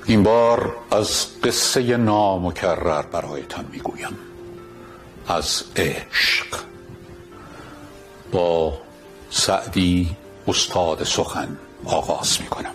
این بار از قصه نامکرر برایتان میگویم، از عشق. با سعدی استاد سخن آغاز میکنم.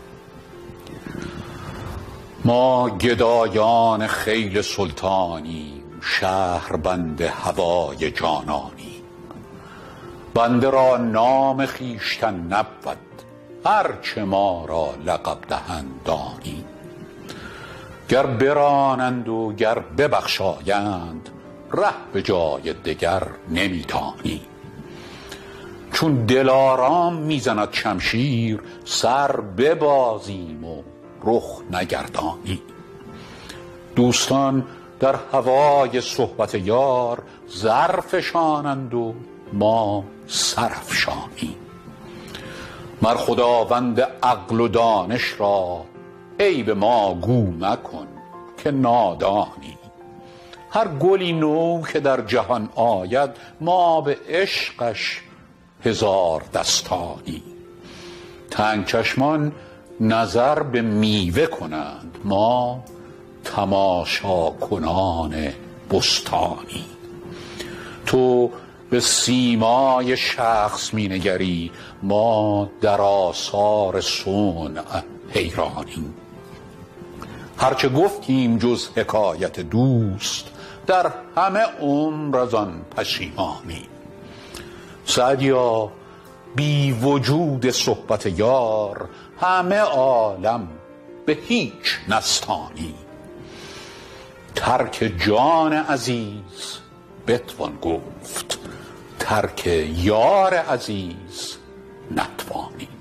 ما گدایان خیل سلطانی، شهر بند هوای جانانی. بنده را نام خویشتن نبود، هرچه ما را لقب دهند دانی. گر برانند و گر ببخشایند، ره به جای دگر نمیتانی. چون دلارام میزند شمشیر، سر ببازیم و رخ نگردانی. دوستان در هوای صحبت یار، زر فشانند و ما سر افشانی. مر خداوند عقل و دانش را، عیب ما گو مکن که نادانی. هر گلی نو که در جهان آید، ما به عشقش هزار دستانی. تنگ چشمان نظر به میوه کنند، ما تماشا کنان بستانی. تو به سیمای شخص می نگری، ما در آثار صنع حیرانیم. هرچه گفتیم جز حکایت دوست، در همه عمر از آن پشیمانی. سعدیا بی وجود صحبت یار، همه عالم به هیچ نستانی. ترک جان عزیز بتوان گفت، ترک یار عزیز نتوانی.